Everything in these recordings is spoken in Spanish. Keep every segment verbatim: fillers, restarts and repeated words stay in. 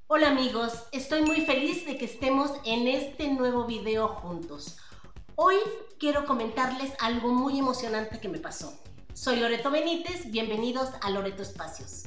Hola amigos, estoy muy feliz de que estemos en este nuevo video juntos. Hoy quiero comentarles algo muy emocionante que me pasó. Soy Loreto Benítez, bienvenidos a Loreto Espacios.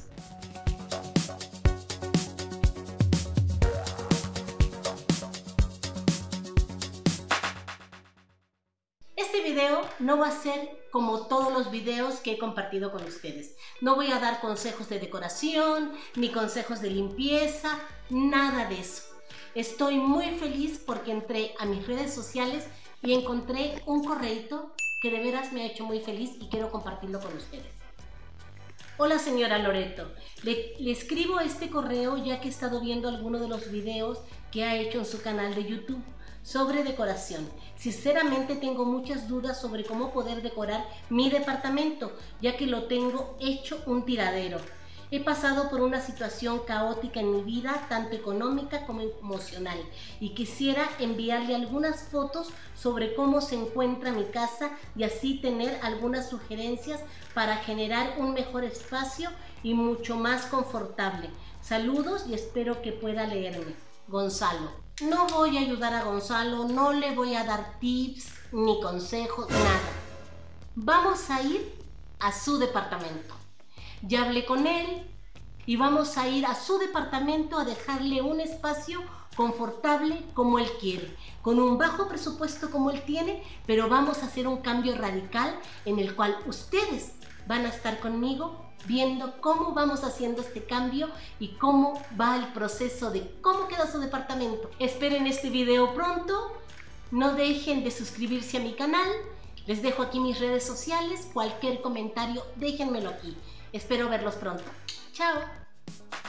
Este video no va a ser como todos los videos que he compartido con ustedes. No voy a dar consejos de decoración, ni consejos de limpieza, nada de eso. Estoy muy feliz porque entré a mis redes sociales y encontré un correíto que de veras me ha hecho muy feliz y quiero compartirlo con ustedes. Hola señora Loreto, le, le escribo este correo ya que he estado viendo algunos de los videos que ha hecho en su canal de YouTube sobre decoración. Sinceramente tengo muchas dudas sobre cómo poder decorar mi departamento, ya que lo tengo hecho un tiradero. He pasado por una situación caótica en mi vida, tanto económica como emocional, y quisiera enviarle algunas fotos sobre cómo se encuentra mi casa y así tener algunas sugerencias para generar un mejor espacio y mucho más confortable. Saludos y espero que pueda leerme. Gonzalo. No voy a ayudar a Gonzalo, no le voy a dar tips ni consejos, nada. Vamos a ir a su departamento. Ya hablé con él y vamos a ir a su departamento a dejarle un espacio confortable como él quiere, con un bajo presupuesto como él tiene, pero vamos a hacer un cambio radical en el cual ustedes van a estar conmigo viendo cómo vamos haciendo este cambio y cómo va el proceso de cómo queda su departamento. Esperen este video pronto, no dejen de suscribirse a mi canal, les dejo aquí mis redes sociales, cualquier comentario déjenmelo aquí. Espero verlos pronto. Chao.